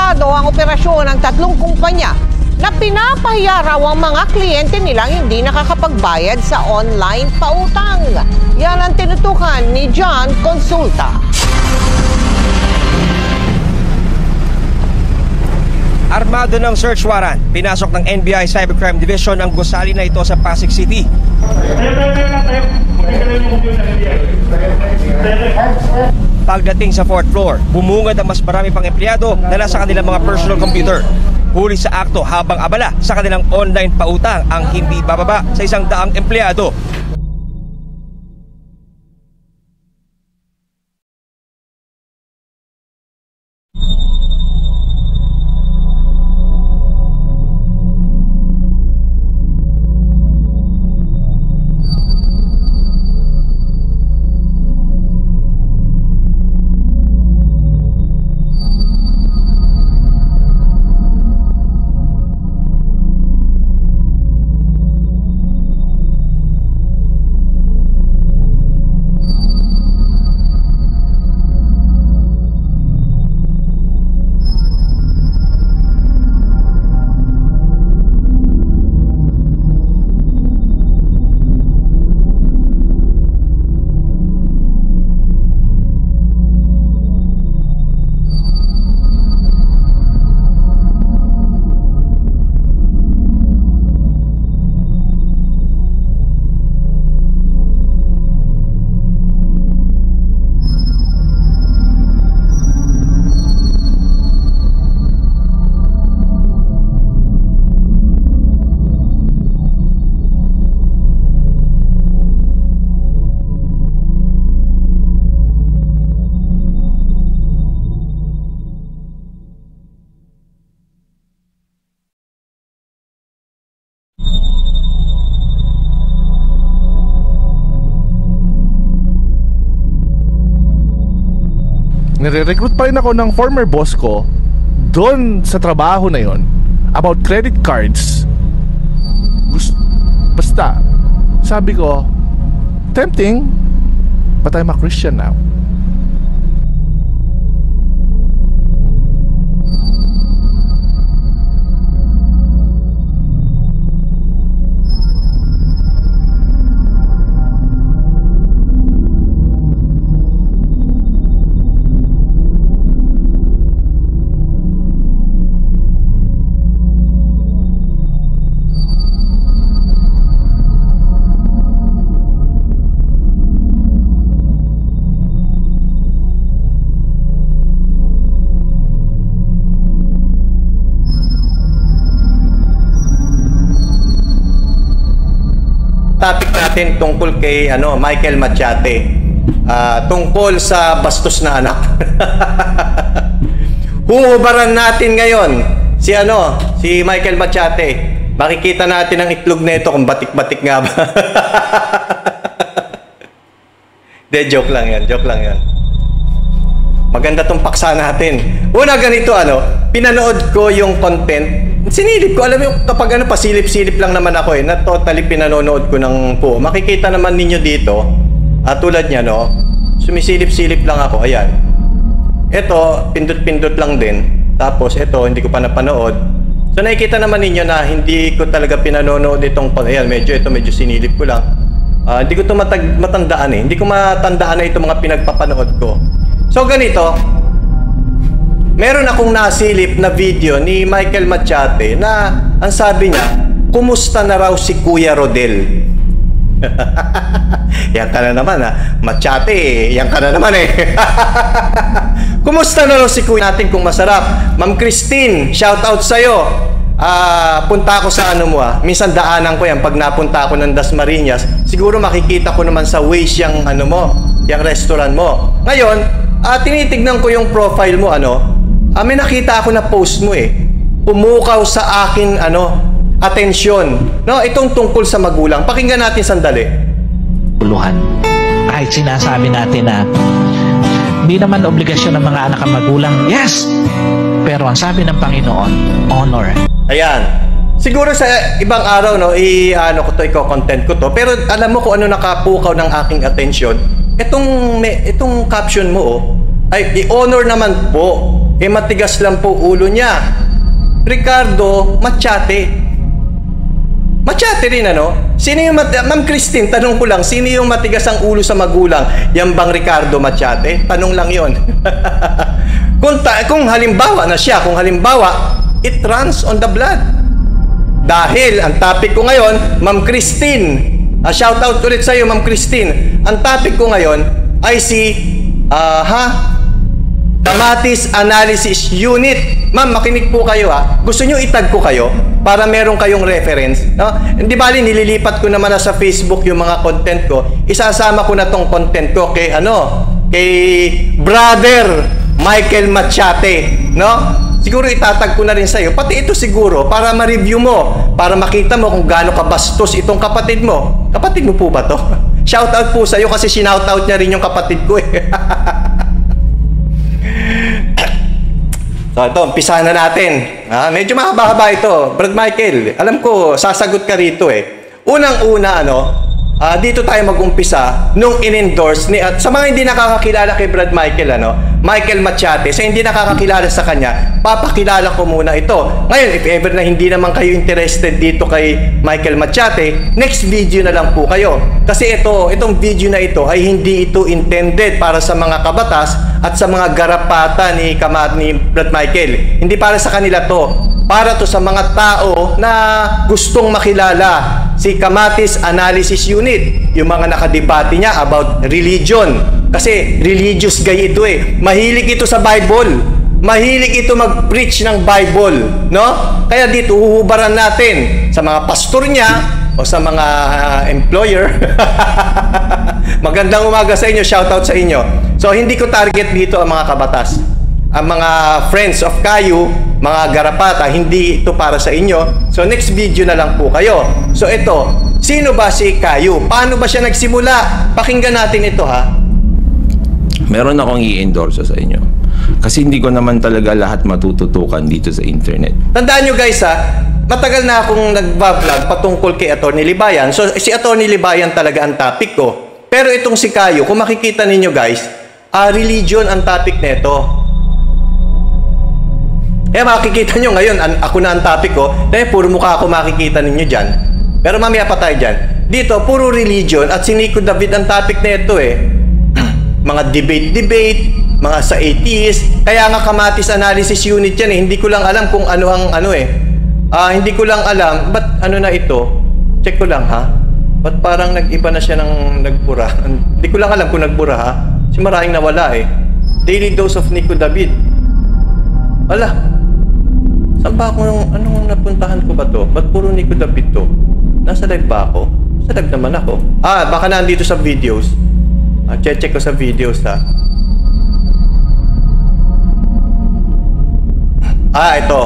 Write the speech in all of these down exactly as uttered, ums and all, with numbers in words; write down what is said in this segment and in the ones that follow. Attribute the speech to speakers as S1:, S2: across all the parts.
S1: Dokumentado ang operasyon ng tatlong kumpanya na pinapahiya raw ang mga kliyente nilang hindi nakakapagbayad sa online pautang. Yan ang tinutukan ni John Consulta.
S2: Armado ng search warrant, pinasok ng N B I Cybercrime Division ang gusali na ito sa Pasig City. Pagdating sa fourth floor, bumungad ang mas marami pang empleyado na nasa kanilang mga personal computer. Huli sa akto habang abala sa kanilang online pautang ang hindi bababa sa isang daang empleyado.
S3: Nire-recruit pa rin ako ng former boss ko doon sa trabaho na yon about credit cards. Basta, sabi ko, tempting, but I'm a Christian now.
S4: Topic natin tungkol kay ano Michael Machate, uh, tungkol sa bastos na anak. Huhubaran natin ngayon si ano si Michael Machate. Makikita natin ang itlog nito kung batik-batik nga ba. De, joke lang yan, joke lang yan. Maganda tong paksa natin. Una, ganito ano, pinanood ko yung content. Sinilip ko, alam mo, kapag ano, pasilip-silip lang naman ako eh, na totally pinanonood ko ng po. Makikita naman ninyo dito, at tulad niya, no, sumisilip-silip lang ako, ayan. Ito, pindot-pindot lang din. Tapos, ito, hindi ko pa napanood. So, nakikita naman ninyo na hindi ko talaga pinanonood itong, ayan, medyo, ito, medyo sinilip ko lang. Uh, hindi ko ito matandaan eh. Hindi ko matandaan na itong mga pinagpapanood ko. So, ganito, meron akong nasilip na video ni Michael Machate na ang sabi niya, kumusta na raw si Kuya Rodel? Yan ka na naman ha. Machate, yan ka na naman eh. Kumusta na raw si Kuya natin kung masarap? Ma'am Christine, shout out sa'yo. Uh, punta ako sa ano mo ha. Minsan daanan ko yan pag napunta ako ng Dasmariñas. Siguro makikita ko naman sa Waze yung ano mo, yung restaurant mo. Ngayon, uh, tinitignan ko yung profile mo ano. Ah, may nakita ako na post mo eh. Pumukaw sa akin ano, atensyon. No, itong tungkol sa magulang. Pakinggan natin sandali.
S5: Puluhan. Kahit sinasabi natin na hindi naman obligasyon ng mga anak ang magulang. Yes! Pero ang sabi ng Panginoon, honor.
S4: Ayan. Siguro sa ibang araw no, i ano ko to, i-content ko to. Pero alam mo kung ano nakapukaw ng aking atensyon? Itong may, itong caption mo oh, ay i-honor naman po. eh matigas lang po ulo niya. Ricardo Machate. Machate rin ano? Sino yung mat- Ma'am Christine, tanong ko lang, sino yung matigas ang ulo sa magulang? Yan bang Ricardo Machate? Tanong lang yon. kung, ta- kung halimbawa na siya, kung halimbawa, it runs on the blood. Dahil ang topic ko ngayon, Ma'am Christine, Uh, shout out ulit sa iyo, Ma'am Christine. Ang topic ko ngayon ay si uh, ha? Kamatisanalysisunit. Ma'am, makinig po kayo ha. Gusto niyo itag ko kayo para meron kayong reference, no? Hindi bali nililipat ko naman na sa Facebook yung mga content ko. Isasama ko na tong content ko kay ano? Kay brother Michael Machate, no? Siguro itatag ko na rin sa iyo. Pati ito siguro para ma-review mo, para makita mo kung gaano kabastos itong kapatid mo. Kapatid mo po ba to? Shout out po sa iyo kasi shinout out niya rin yung kapatid ko eh. So ito, umpisahan na natin. Ah, medyo mahaba-haba ito. Brad Michael, alam ko sasagot ka rito eh. Unang-una ano, Uh, dito tayo mag-umpisa nung in-endorse ni at sa mga hindi nakakakilala kay Brad Michael ano, Michael Machate, sa hindi nakakakilala sa kanya, papakilala ko muna ito. Ngayon, if ever na hindi naman kayo interested dito kay Michael Machate, next video na lang po kayo. Kasi ito, itong video na ito ay hindi ito intended para sa mga kabatas at sa mga garapata ni Kamat ni Brad Michael. Hindi para sa kanila to. Para to sa mga tao na gustong makilala si Kamatisanalysisunit, yung mga nakadebate niya about religion. Kasi religious guy ito eh. Mahilig ito sa Bible. Mahilig ito mag-preach ng Bible, no? Kaya dito huhubaran natin sa mga pastor niya o sa mga uh, employer. Magandang umaga sa inyo, shoutout sa inyo. So hindi ko target dito ang mga kabatas. Ang mga friends of kayo, mga garapata, hindi ito para sa inyo. So next video na lang po kayo. So ito, sino ba si Kayo? Paano ba siya nagsimula? Pakinggan natin ito ha.
S6: Meron akong i-endorse sa inyo. Kasi hindi ko naman talaga lahat matututukan dito sa internet.
S4: Tandaan nyo guys ha, matagal na akong nagbablog patungkol kay Attylibayan. So si Attylibayan talaga ang topic ko. Pero itong si Kayo, kung makikita ninyo guys, uh, religion ang topic nito. Eh makikita nyo ngayon, an ako na ang topic ko, dahil puro mukha ako makikita ninyo dyan. Pero mamaya pa tayo dyan. Dito, puro religion at si Nico David ang topic na ito eh. Mga debate-debate, mga sa atheist. Kaya nga Kamatisanalysisunit yan eh. Hindi ko lang alam kung ano ang ano eh. Uh, hindi ko lang alam, ba't ano na ito? Check ko lang ha. Ba't parang nag-iba na siya ng nagbura? Hindi ko lang alam kung nagbura ha. Kasi maraming nawala eh. Daily Dose of Nico David. Ala. Saan ba ako, anong napuntahan ko ba to? Ba't puro Nico David to? Nasa live ba ako? Sa live naman ako. Ah, baka nandito sa videos. Ah, check-check ko sa videos ha. Ah, ito.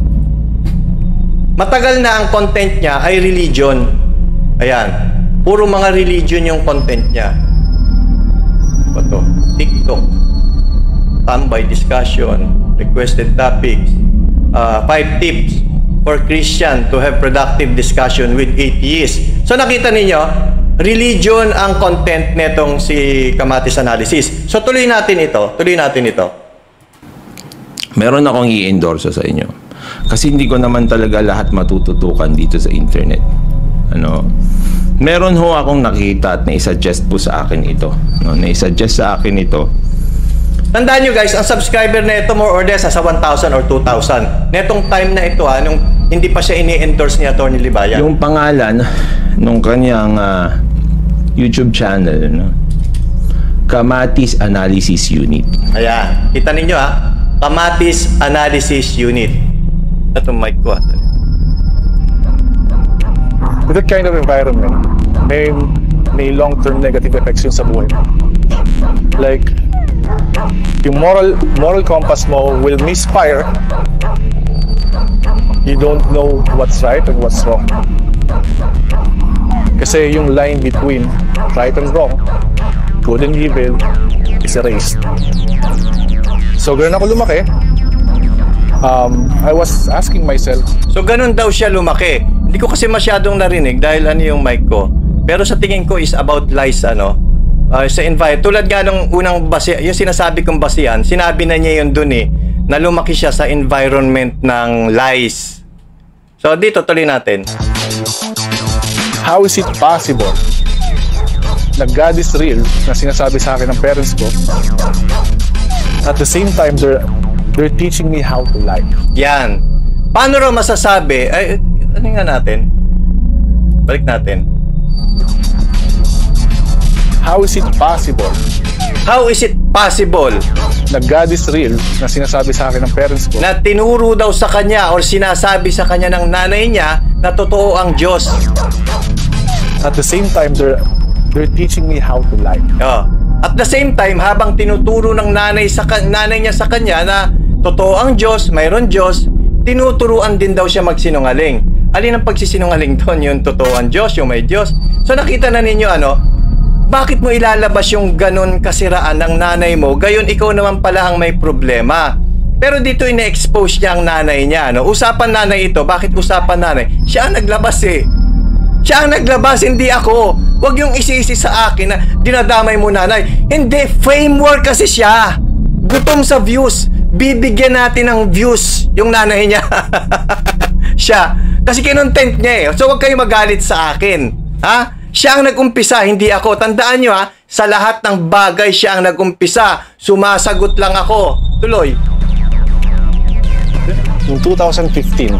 S4: Matagal na ang content niya ay religion. Ayan. Puro mga religion yung content niya. Ano to? TikTok. Tambay discussion. Requested topics. Uh, five tips for Christian to have productive discussion with atheists. So nakita ninyo, religion ang content netong si Kamatisanalysis. So tuloy natin ito, tuloy natin ito.
S6: Meron akong i-endorse sa inyo. Kasi hindi ko naman talaga lahat matututukan dito sa internet. Ano? Meron ho akong nakita at na-suggest po sa akin ito. No, na-suggest sa akin ito.
S4: Tandaan nyo guys, ang subscriber na ito more or less sa one thousand or two thousand. Netong time na ito ha, nung hindi pa siya ini-endorse ni Attylibayan.
S6: Yung pangalan nung kanyang uh, YouTube channel, no? Kamatisanalysisunit.
S4: Ayan, kita ninyo ha, Kamatisanalysisunit. Ito mic ko ha.
S3: With that kind of environment, may, may long-term negative effects yun sa buhay mo. Like, yung moral moral compass mo will misfire. You don't know what's right and what's wrong. Kasi yung line between right and wrong, good and evil, is erased. So ganun ako lumaki. Um, I was asking myself.
S4: So ganun daw siya lumaki. Hindi ko kasi masyadong narinig dahil ano yung mic ko. Pero sa tingin ko is about lies ano. Uh, sa invite, tulad nga nung unang basi, yung sinasabi kong basihan, sinabi na niya yun dun eh, na lumaki siya sa environment ng lies. So, dito tuloy natin.
S3: How is it possible na God is real na sinasabi sa akin ng parents ko, at the same time they're, they're teaching me how to lie?
S4: Yan. Paano raw masasabi? Ay, ano nga natin? Balik natin.
S3: How is it possible
S4: How is it possible
S3: na God is real na sinasabi sa akin ng parents ko,
S4: na tinuro daw sa kanya or sinasabi sa kanya ng nanay niya na totoo ang Diyos?
S3: at the same time they're, they're teaching me how to lie?
S4: Oh. At the same time, habang tinuturo ng nanay, sa, nanay niya sa kanya na totoo ang Diyos, mayroon Diyos, tinuturuan din daw siya magsinungaling. Alin ang pagsisinungaling doon? Yung totoo ang Diyos, yung may Diyos. So nakita na ninyo ano, bakit mo ilalabas yung ganon kasiraan ng nanay mo, gayon ikaw naman pala ang may problema. Pero dito ina-expose niya ang nanay niya. No? Usapan nanay ito. Bakit usapan nanay? Siya ang naglabas eh. Siya ang naglabas, hindi ako. Huwag yung isisi sa akin na dinadamay mo nanay. Hindi, framework kasi siya. Gutom sa views. Bibigyan natin ng views yung nanay niya. Siya. Kasi kinontent niya eh. So huwag kayo magalit sa akin. Ha? Siya ang nag-umpisa, hindi ako. Tandaan nyo ha, sa lahat ng bagay siya ang nag-umpisa. Sumasagot lang ako. Tuloy.
S3: Noong two thousand fifteen,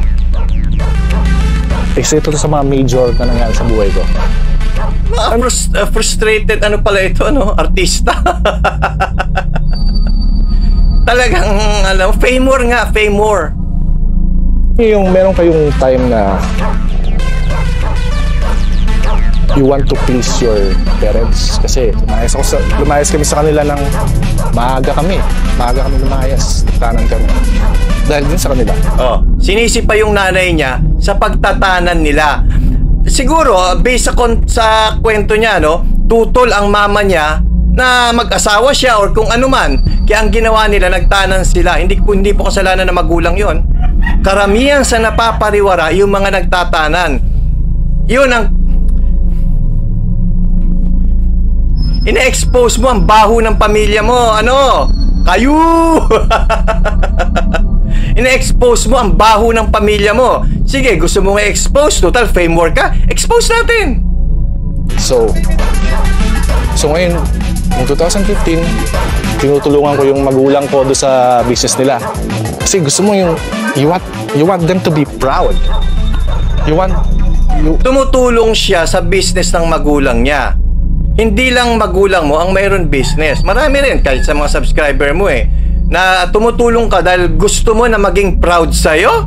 S3: isa ito sa mga major na nangyari sa buhay ko.
S4: Ah, frust- uh, frustrated, ano pala ito, ano? Artista. Talagang, alam, fame more nga, fame more.
S3: Yung meron kayong time na you want to please your parents, kasi lumayas, ako sa, lumayas kami sa kanila ng maaga kami. Maaga kami lumayas, tanan kami. Dahil din sa kanila.
S4: Oh, sinisi pa yung nanay niya sa pagtatanan nila. Siguro, based sa, sa kwento niya, no, tutol ang mama niya na mag-asawa siya or kung ano man. Kaya ang ginawa nila, nagtanan sila. Hindi, hindi po kasalanan ng magulang yon. Karamihan sa napapariwara, yung mga nagtatanan. Yun ang ina-expose mo ang baho ng pamilya mo. Ano? Kayo! Ina-expose mo ang baho ng pamilya mo. Sige, gusto mo nga expose, total framework ka, expose natin.
S3: So, so ngayon, noong two thousand fifteen, tinutulungan ko yung magulang ko doon sa business nila. Kasi gusto mo yung, you want, you want them to be proud. You want, you...
S4: Tumutulong siya sa business ng magulang niya. Hindi lang magulang mo ang mayroon business. Marami rin, kahit sa mga subscriber mo eh, na tumutulong ka dahil gusto mo na maging proud sa'yo.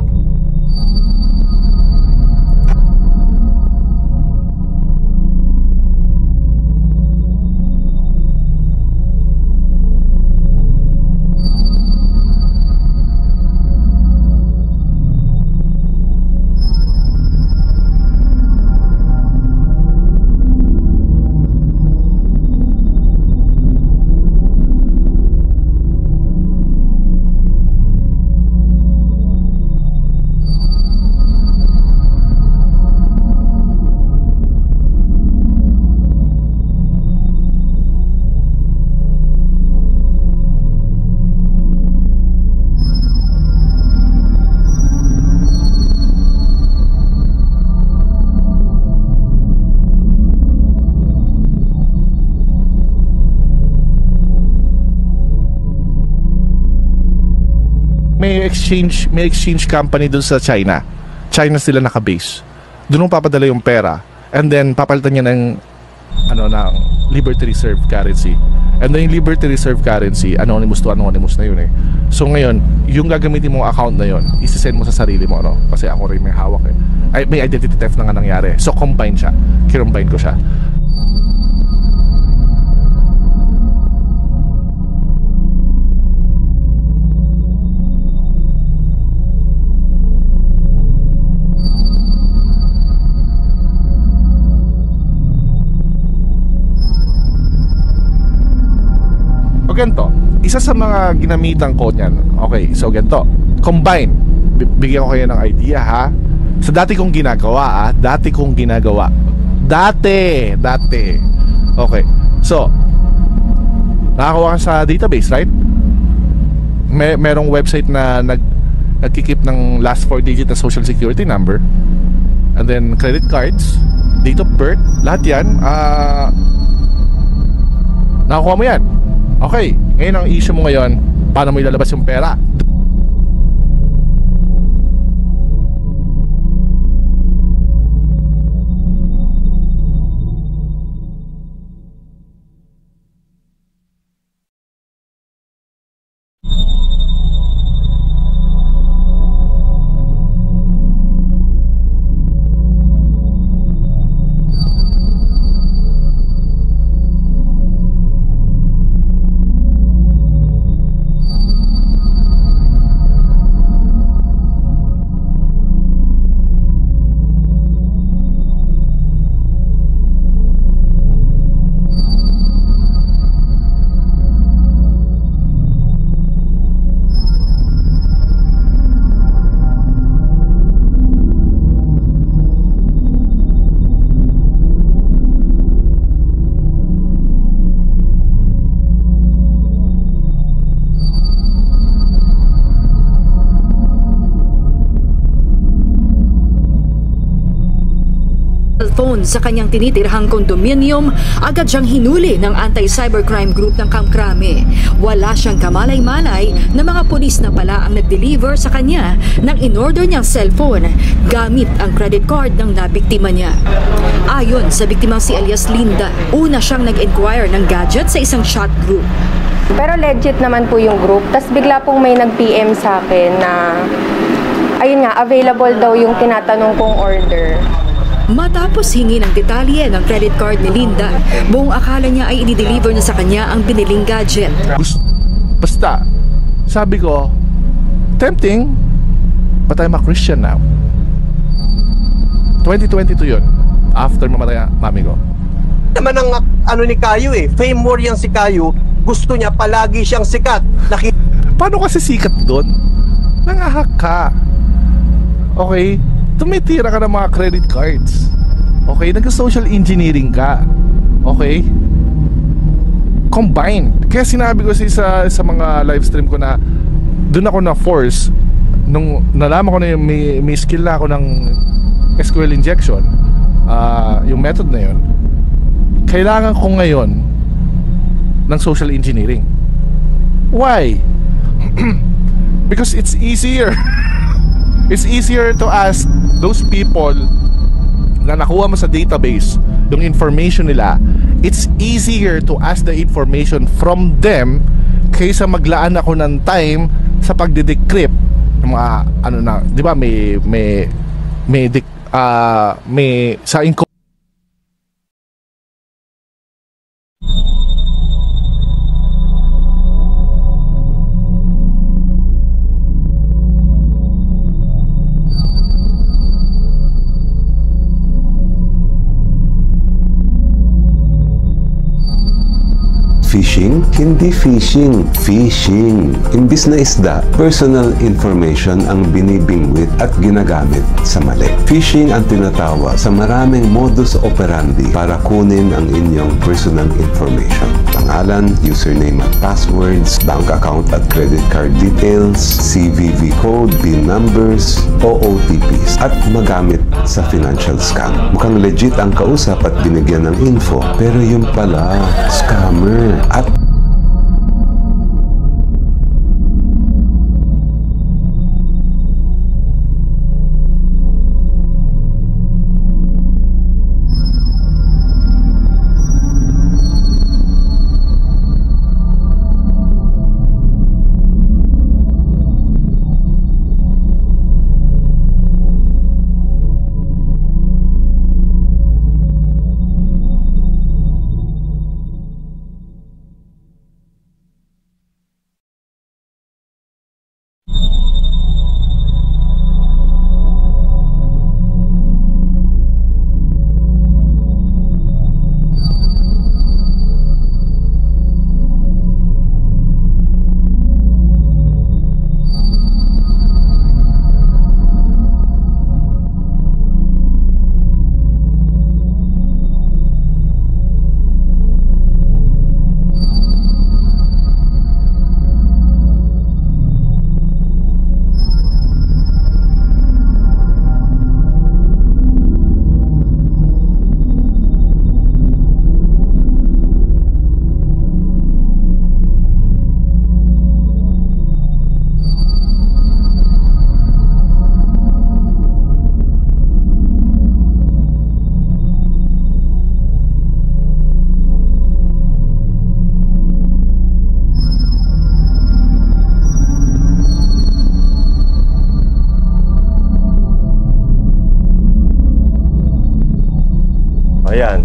S7: may exchange may exchange company dun sa China. China sila naka-base. Doon mo papadala yung pera and then papalitan niya ng ano ng Liberty Reserve currency. And then yung Liberty Reserve currency, anonymous to anonymous na yun eh. So ngayon, yung gagamitin mong account na yun, isi-send mo sa sarili mo, no? Kasi ako rin may hawak eh. Ay, may identity theft na nga nangyari. So combine siya. Kirombine ko siya. Ganito, isa sa mga ginamitan ko niyan. Okay, so ganito, combine. Bigyan ko kayo ng idea ha. Sa dati kong ginagawa ah, dati kong ginagawa. Dati, dati. Okay. So, nakakuha ka sa database, right? may merong website na nag nagki-keep ng last four digit na social security number, and then credit cards, date of birth, lahat yan, ah, uh, nakukuha mo yan. Okay, ngayon ang issue mo ngayon, paano mo ilalabas yung pera?
S8: Phone sa kanyang tinitirhang kondominium, agad siyang hinuli ng anti-cybercrime group ng Kamkrame. Wala siyang kamalay-malay na mga pulis na pala ang nag-deliver sa kanya ng in-order niyang cellphone gamit ang credit card ng nabiktima niya. Ayon sa biktimang si alias Linda, una siyang nag-inquire ng gadget sa isang chat group.
S9: Pero legit naman po yung group. Tapos bigla pong may nag-P M sa akin na ayun nga, available daw yung tinatanong kong order.
S8: Matapos hingi ng detalye ng credit card ni Linda, buong akala niya ay i-deliver na sa kanya ang biniling gadget.
S7: Basta, sabi ko, tempting, but I'm a Christian now. twenty twenty-two yun, after mamatay ang mami ko.
S2: Naman ang ano ni Kayo eh, fame more yan si Kayo, gusto niya palagi siyang sikat. Naki-
S7: Paano kasi sikat doon? Nangahak ka. Okay? Tumitira ka ng mga credit cards. Okay? Nag-social engineering ka. Okay? Combined. Kaya sinabi ko sa, sa mga live stream ko na doon ako na-force nung nalaman ko na yung may, may skill na ako ng S Q L injection, uh, yung method na yun, kailangan ko ngayon ng social engineering. Why? Because it's easier. It's easier to ask those people na nakuha mo sa database yung information nila. It's easier to ask the information from them kaysa maglaan ako ng time sa pagde-decrypt ng mga ano na, 'di ba, may may may uh, may sa inco-
S10: Phishing? Hindi phishing, phishing. Imbis na isda, personal information ang binibingwit at ginagamit sa mali. Phishing ang tinatawa sa maraming modus operandi para kunin ang inyong personal information. Pangalan, username at passwords, bank account at credit card details, C V V code, P I N numbers, o O T Ps at magamit sa financial scam. Mukhang legit ang kausap at binigyan ng info, pero yung pala, scammer. At
S4: Ayan.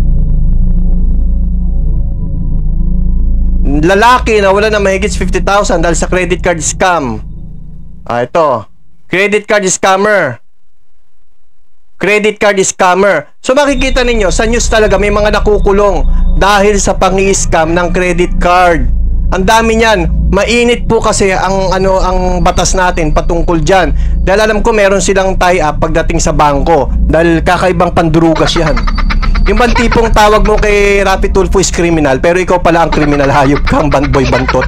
S4: Lalaki na wala na mahigit fifty thousand dahil sa credit card scam. Ah, ito. Credit card scammer. Credit card scammer. So makikita ninyo, sa news talaga may mga nakukulong dahil sa pangi-scam ng credit card. Ang dami niyan. Mainit po kasi ang ano ang batas natin patungkol diyan. Dahil alam ko meron silang tie-up pagdating sa bangko dahil kakaibang pandurugas 'yan. Yung bang tipong tawag mo kay Rapi Tulfo is criminal pero ikaw pala ang criminal, hayop kang boy bantot.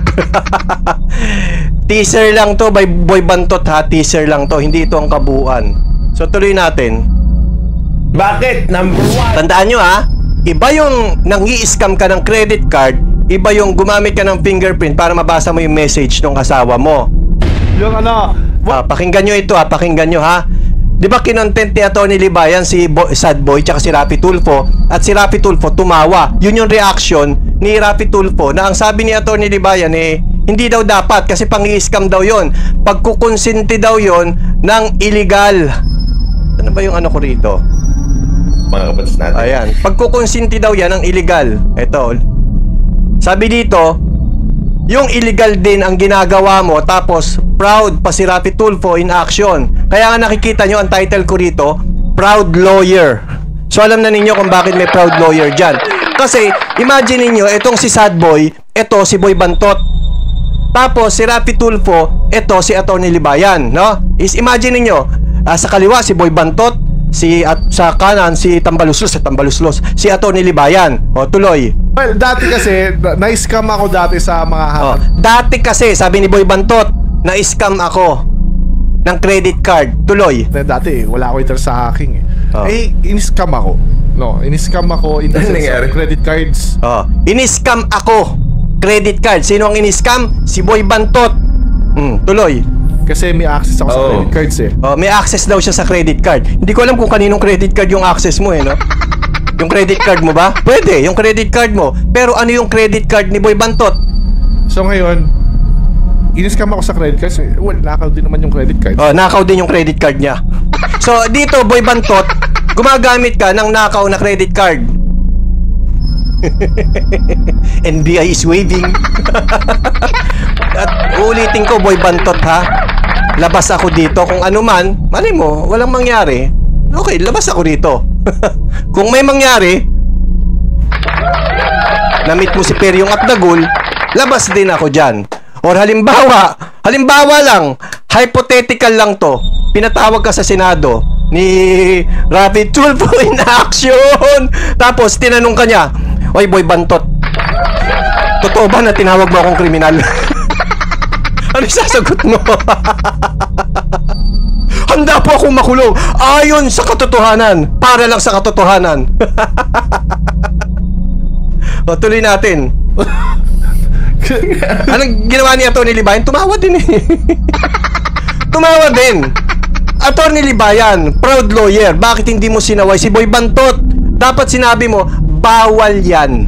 S4: Teaser lang to by boy bantot ha, teaser lang to, hindi ito ang kabuuan. So tuloy natin.
S6: Bakit? Number one.
S4: Tandaan nyo ha, iba yung nangi-scam ka ng credit card, iba yung gumamit ka ng fingerprint para mabasa mo yung message ng asawa mo.
S7: Yung ano,
S4: Ah, pakinggan nyo ito ha, pakinggan nyo ha. Di ba kinontent ni Attylibayan si Bo Sad Boy tsaka si Rapi Tulfo at si Rapi Tulfo tumawa. Yun yung reaction ni Rapi Tulfo na ang sabi ni Attylibayan eh hindi daw dapat kasi pang-i-scam daw yon. Pagkukonsinti daw yon ng illegal. Ano ba yung ano ko rito?
S6: Mga kapatid natin.
S4: Ayan, pagkukonsinti daw yan ng illegal. Ito. Sabi dito, yung illegal din ang ginagawa mo tapos proud pa si Rapi Tulfo in action. Kaya nga nakikita nyo ang title ko rito, Proud Lawyer. So alam na ninyo kung bakit may proud lawyer dyan. Kasi imagine niyo itong si Sad Boy, ito si Boy Bantot. Tapos si Rapi Tulfo, ito si Attylibayan, no? Is imagine niyo, uh, sa kaliwa si Boy Bantot, si at sa kanan si Tambaluslos, si Tambaluslos, si Attylibayan. O tuloy.
S7: Well, dati kasi na-scam ako dati sa mga
S4: oh, dati kasi sabi ni Boy Bantot, na-scam ako ng credit card. Tuloy.
S7: Dati wala ako interest sa hacking eh.
S4: Oh.
S7: Eh, in-scam ako. No, in-scam ako in the sense of credit cards.
S4: Oh, in-scam ako credit card. Sino ang in-scam? Si Boy Bantot. Hmm, tuloy.
S7: Kasi may access ako
S4: oh.
S7: sa credit cards eh.
S4: Oh, may access daw siya sa credit card. Hindi ko alam kung kaninong credit card yung access mo eh, no? Yung credit card mo ba? Pwede, yung credit card mo. Pero ano yung credit card ni Boy Bantot?
S7: So ngayon, in-scam ako sa credit cards. Well, nakaw din naman yung credit card.
S4: Oh, nakaw din yung credit card niya. So, dito, Boy Bantot, gumagamit ka ng nakaw na credit card. N B I is waving. At ulitin ko, Boy Bantot ha, labas ako dito. Kung ano man, mali mo, walang mangyari. Okay, labas ako dito. Kung may mangyari, na-meet mo si Peryong at Dagul, labas din ako dyan. Or halimbawa, halimbawa lang, hypothetical lang to, pinatawag ka sa Senado ni Rapi Tulfo in action. Tapos tinanong ka niya, oy Boy Bantot, totoo ba na tinawag mo akong kriminal? Ano sasagot mo? Handa po akong makulong ayon sa katotohanan, para lang sa katotohanan. O, tuloy natin. Anong ginawa ni Attylibayan? Tumawa din eh. Tumawa din. Attylibayan, proud lawyer. Bakit hindi mo sinaway si Boy Bantot? Dapat sinabi mo, bawal yan.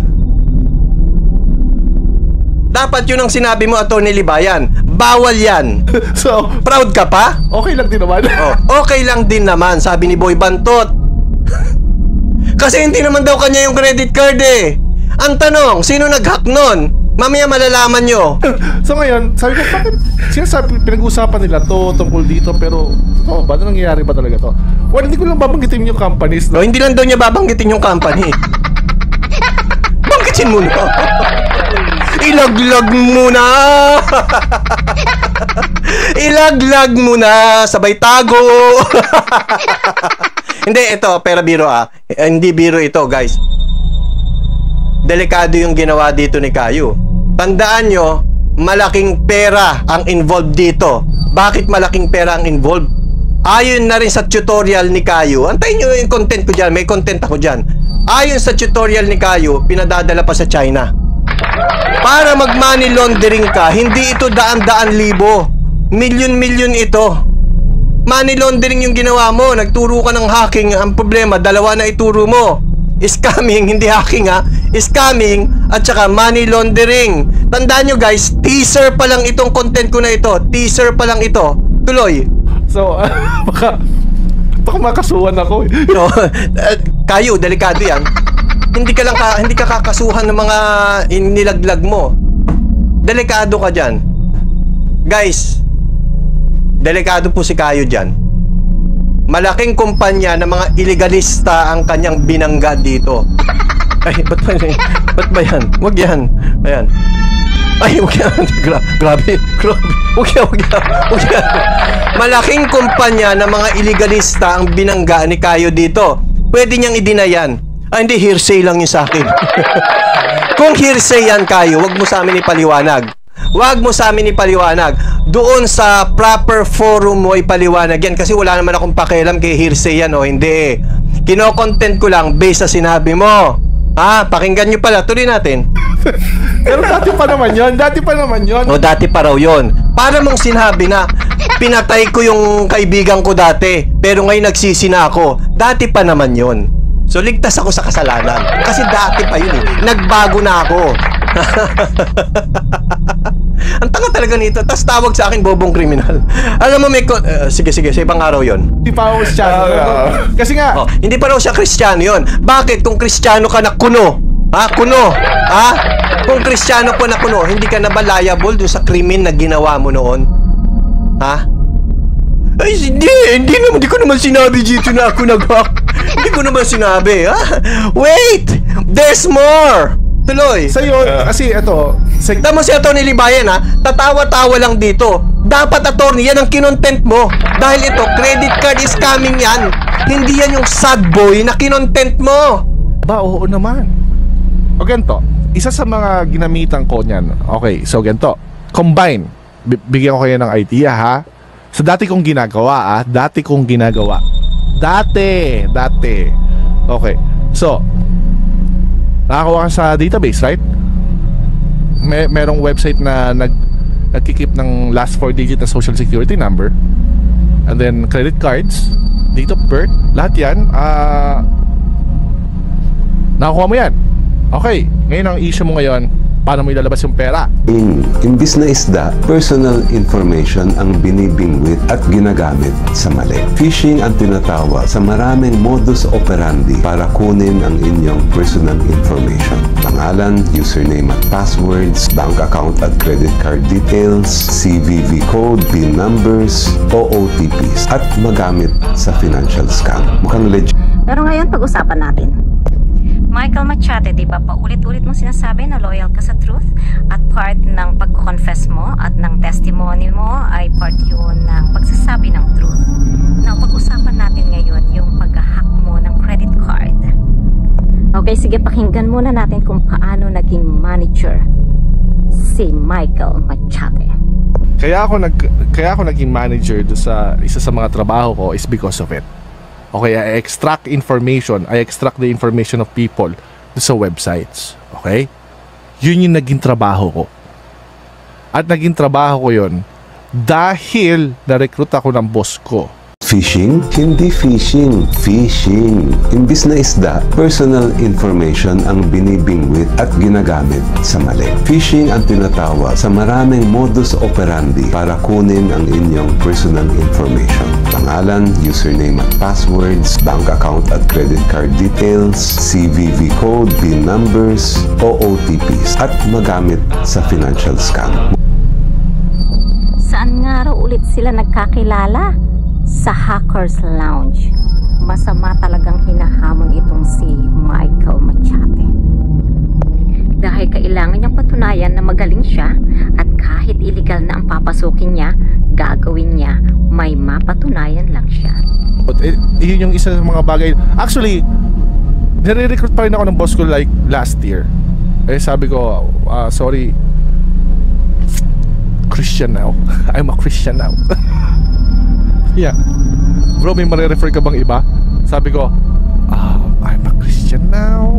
S4: Dapat yun ang sinabi mo, Attylibayan. Bawal yan.
S7: So,
S4: proud ka pa?
S7: Okay lang din naman.
S4: Oh, okay lang din naman, sabi ni Boy Bantot. Kasi hindi naman daw kanya yung credit card eh. Ang tanong, sino nag-hack nun? Mamaya malalaman nyo.
S7: So ngayon, sabi ko, bakit sinasabi, pinag-usapan nila to tungkol dito, pero oh, ba na nangyayari ba talaga to? Well, hindi ko lang babanggitin yung companies.
S4: No, hindi lang daw niya babanggitin yung company. Banggitin mo na. Ilaglag mo na. Ilaglag mo na. Sabay tago. Hindi, ito, pera biro ah. Eh, hindi biro ito, guys. Delikado yung ginawa dito ni Kayo. Tandaan nyo, malaking pera ang involved dito. Bakit malaking pera ang involved? Ayon na rin sa tutorial ni Kayo. Antayin nyo yung content ko dyan. May content ako dyan. Ayon sa tutorial ni Kayo, pinadadala pa sa China. Para mag money laundering ka, hindi ito daan-daan libo. Milyon-milyon ito. Money laundering yung ginawa mo. Nagturo ka ng hacking. Ang problema, dalawa na ituro mo. Scamming, hindi hacking ha. Scamming at saka money laundering. Tandaan nyo guys, teaser pa lang itong content ko na ito. Teaser pa lang ito. Tuloy.
S7: So, uh, baka baka makasuhan ako eh.
S4: So, uh, Kayo, delikado yan. Hindi ka lang ka, hindi ka kakasuhan ng mga inilaglag mo. Delikado ka dyan. Guys, delikado po si Kayo dyan. Malaking kumpanya ng mga illegalista ang kanyang binangga dito. Ay, ba't ba yan? Ba't ba yan? Huwag yan. Ayan. Ay, huwag yan. Gra grabe. Grabe. Huwag yan, huwag yan. Huwag yan. Malaking kumpanya ng mga illegalista ang binangga ni Kayo dito. Pwede niyang idinayan. Ah, hindi, hearsay lang yun sa akin. Kung hearsay yan, Kayo, wag mo sa amin ipaliwanag. Wag mo sa amin ipaliwanag. Doon sa proper forum mo ipaliwanag yan kasi wala naman akong pakialam kay hearsay yan o hindi. Kino-content ko lang based sa sinabi mo. Ha? Pakinggan nyo pala. Tuloy natin.
S7: Pero dati pa naman yon, dati pa naman yon.
S4: O dati pa raw yon. Para mong sinabi na pinatay ko yung kaibigan ko dati pero ngayon nagsisi na ako. Dati pa naman yon. So ligtas ako sa kasalanan kasi dati pa yun eh. Nagbago na ako. Ang tanga talaga nito. Tapos tawag sa akin bobong kriminal. Alam mo may uh, sige sige sa ibang araw yon.
S7: Hindi pa ako Kristiyano. Uh, kasi nga
S4: oh, hindi pa raw siya Kristiyano yon. Bakit kung Kristiyano ka na kuno? Ha? Kuno? Ha? Kung Kristiyano po na kuno, hindi ka na ba liable dun sa krimen na ginawa mo noon? Ha? Ay, hindi. Hindi naman. Hindi ko naman sinabi dito na ako nag-hack. Hindi ko naman sinabi. Ha? Wait! There's more! Tuloy.
S7: Sa'yo, uh, kasi ito... Sa...
S4: Tama si attylibayan ha? Tatawa-tawa lang dito. Dapat, attorney, yan ang kinontent mo. Dahil ito, credit card is coming yan. Hindi yan yung sad boy na kinontent mo.
S7: Ba, oo naman. O ganito, isa sa mga ginamitan ko niyan. Okay, so ganito. Combine. B bigyan ko kayo ng idea ha. Sa dati kong ginagawa ah, dati kong ginagawa. Dati, dati. Okay. So, nakakuha ka sa database, right? May merong website na nag nagki-keep ng last four digit na social security number. And then credit cards, date of birth, lahat 'yan. Ah uh, nakakuha mo 'yan. Okay, ngayon ang issue mo ngayon, paano mo ilalabas yung pera?
S10: In, imbis na isda, personal information ang binibingwit at ginagamit sa mali. Phishing ang tinatawag sa maraming modus operandi para kunin ang inyong personal information. Pangalan, username at passwords, bank account at credit card details, C V V code, PIN numbers, o O T Ps at magamit sa financial scam. Mukhang legit.
S11: Pero ngayon pag-usapan natin. Michael Machate, di ba paulit-ulit mo sinasabi na loyal ka sa truth at part ng pag-confess mo at ng testimony mo ay part yun ng pagsasabi ng truth. Now, pag-usapan natin ngayon yung pag-hack mo ng credit card. Okay, sige, pakinggan muna natin kung paano naging manager si Michael Machate.
S7: Kaya ako, nag, kaya ako naging manager do sa isa sa mga trabaho ko is because of it. Okay, I extract information. I extract the information of people sa websites. Okay? Yun yung naging trabaho ko. At naging trabaho ko yun dahil na-recruit ako ng boss ko.
S10: Phishing? Hindi phishing. Phishing. Imbis na isda, personal information ang binibingwit at ginagamit sa mali. Phishing ang tinatawag sa maraming modus operandi para kunin ang inyong personal information. Pangalan, username at passwords, bank account at credit card details, C V V code, PIN numbers, o O T Ps at magamit sa financial scam.
S11: Saan nga raw ulit sila nagkakilala? Sa Hackers Lounge. Masama talagang hinahamon itong si Michael Machate. Dahil kailangan niyang patunayan na magaling siya at kahit illegal na ang papasukin niya, gagawin niya, may mapatunayan lang siya.
S7: Eh, yun yung isa sa mga bagay. Actually, nire-recruit pa rin ako ng boss ko like last year. Eh sabi ko, uh, sorry, Christian now. I'm a Christian now. Yeah. Bro, may marirefer ka bang iba? Sabi ko, oh, I'm a Christian now.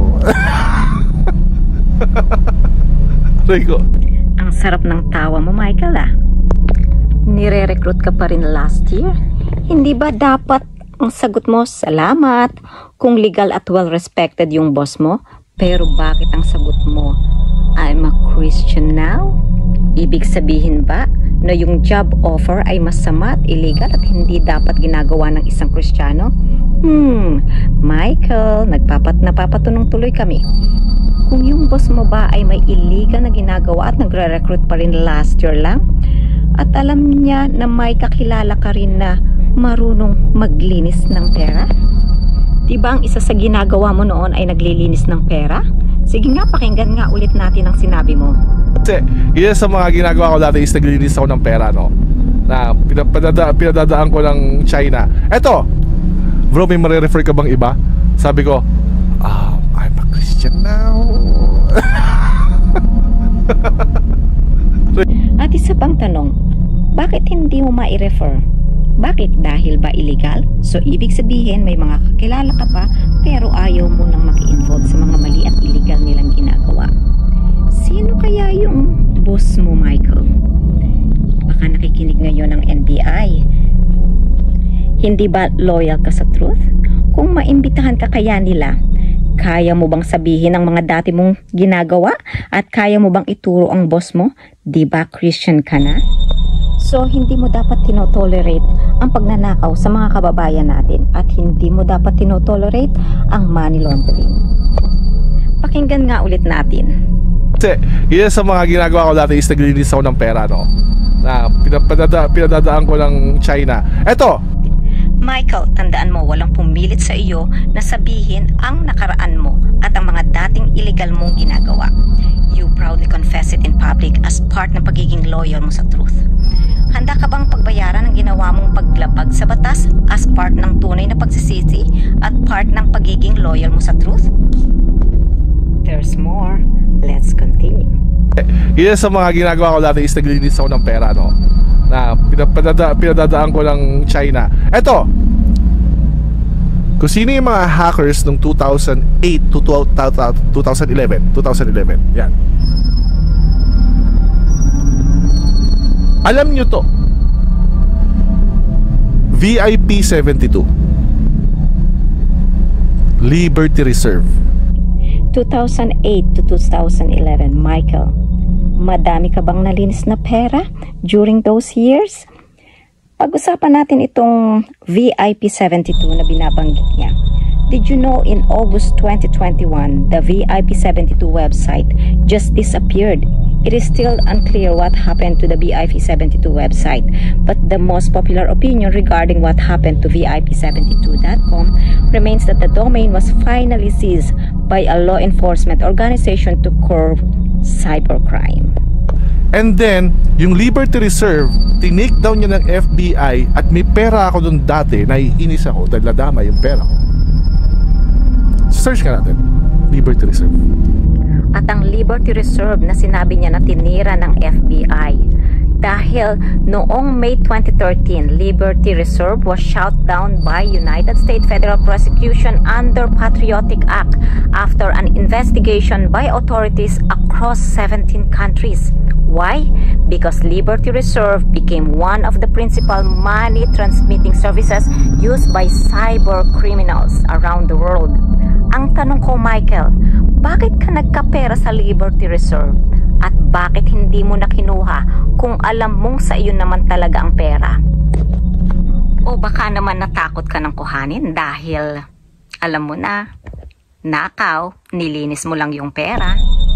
S7: Aray ko.
S11: Ang sarap ng tawa mo, Michael ah. Nire-recruit ka pa rin last year? Hindi ba dapat ang sagot mo, salamat, kung legal at well-respected yung boss mo? Pero bakit ang sagot mo, I'm a Christian now? Ibig sabihin ba na yung job offer ay masama at illegal at hindi dapat ginagawa ng isang Kristiyano? Hmm, Michael, nagpapat napapatunong tuloy kami. Kung yung boss mo ba ay may illegal na ginagawa at nagre-recruit pa rin last year lang, at alam niya na may kakilala ka rin na marunong maglinis ng pera? Diba ang isa sa ginagawa mo noon ay naglilinis ng pera? Sige nga, pakinggan nga ulit natin ang sinabi mo.
S7: Kasi, isa sa mga ginagawa ko dati is naglilinis ako ng pera, no? Na pinadada, pinadadaan ko ng China. Eto! Bro, may marirefer ka bang iba? Sabi ko, oh, I'm a Christian now.
S11: At isa pang tanong, bakit hindi mo ma-refer? Bakit? Dahil ba illegal? So, ibig sabihin, may mga kakilala ka pa, pero ayaw mo nang maki-involve sa mga mali at illegal nilang ginagawa. Sino kaya yung boss mo, Michael? Baka nakikinig ngayon ng N B I. Hindi ba loyal ka sa truth? Kung maimbitahan ka kaya nila, kaya mo bang sabihin ang mga dati mong ginagawa? At kaya mo bang ituro ang boss mo? Di ba Christian ka na? So, hindi mo dapat tinotolerate ang pagnanakaw sa mga kababayan natin at hindi mo dapat tinotolerate ang money laundering. Pakinggan nga ulit natin.
S7: Kasi, isa sa mga ginagawa ko dati is naglilinis ako ng pera, no? Na pinadada, pinadadaan ko ng China. Eto!
S11: Michael, tandaan mo, walang pumilit sa iyo na sabihin ang nakaraan mo at ang mga dating illegal mong ginagawa. You proudly confess it in public as part ng pagiging loyal mo sa truth. Handa ka bang pagbayaran ang ginawa mong paglabag sa batas as part ng tunay na pagsisisi at part ng pagiging loyal mo sa truth? There's more. Let's continue.
S7: Isa sa mga ginagawa ko dati is naglilinis ako ng pera, no? Na pinadada, pinadadaan ko ng China. Eto! Kung sino yung mga hackers noong two thousand eight to twenty eleven. twenty eleven. Yan. Alam nyo to. V I P seventy-two. Liberty Reserve.
S11: two thousand eight to twenty eleven, Michael. Madami ka bang nalinis na pera during those years? Pag-usapan natin itong V I P seventy-two na binabanggit niya. Did you know in August twenty twenty-one, the V I P seventy-two website just disappeared? It is still unclear what happened to the V I P seventy-two website, but the most popular opinion regarding what happened to V I P seventy-two dot com remains that the domain was finally seized by a law enforcement organization to curb cybercrime.
S7: And then, yung Liberty Reserve, tinake down niya ng F B I at may pera ako dun dati, naiinis ako dahil nadama yung pera ko. Search ka natin, Liberty Reserve.
S11: At ang Liberty Reserve na sinabi niya na tinira ng F B I dahil noong May twenty thirteen, Liberty Reserve was shut down by United States Federal Prosecution under Patriotic Act after an investigation by authorities across seventeen countries. Why? Because Liberty Reserve became one of the principal money transmitting services used by cyber criminals around the world. Ang tanong ko, Michael, bakit ka nagkapera sa Liberty Reserve? At bakit hindi mo na kinuha kung alam mong sa iyo naman talaga ang pera? O baka naman natakot ka ng kuhanin dahil alam mo na, nakaw, nilinis mo lang yung pera.